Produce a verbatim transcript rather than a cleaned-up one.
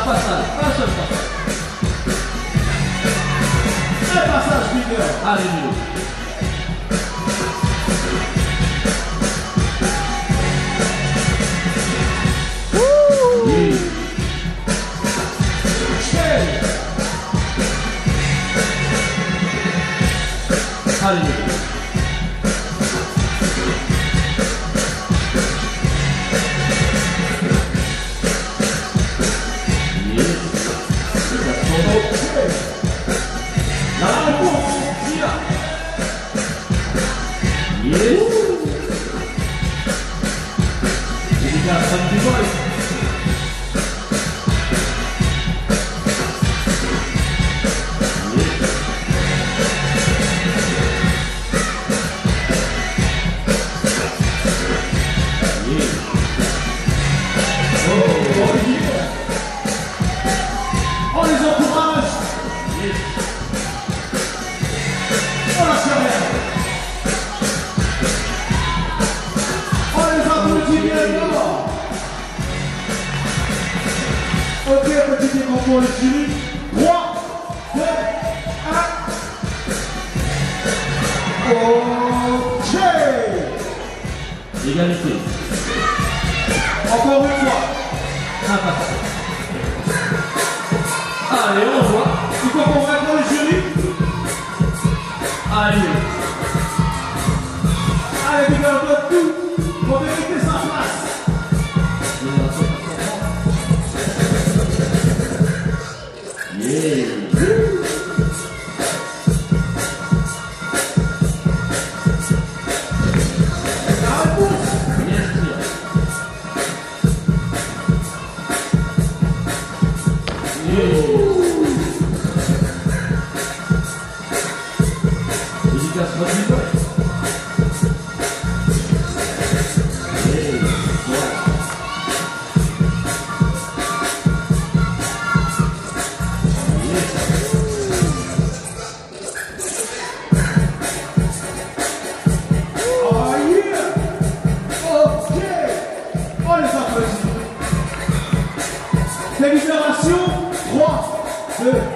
passage, un seul passage. Un passage, Big Girl. Allez, Mellow. Allez, Mellow. La réponse, Tia. Yes. Dédicace à Bboy. On les encourage. Yes. On lâche rien. On les applaudit bien d'abord. Ok, petit écran pour le jury. trois, deux, un. Ok. Égalité. Encore une fois. Un passage. Allez, on voit. Il faut convaincre le jury. Allez. Allez, Big Girl, donne tout pour mériter sa place. Yeah. La réponse. Yes, yes. Yeah. Dédicace à Boty Boy. Yeah. Oh yeah. Ok. On les applaudit. Délibération. trois, deux,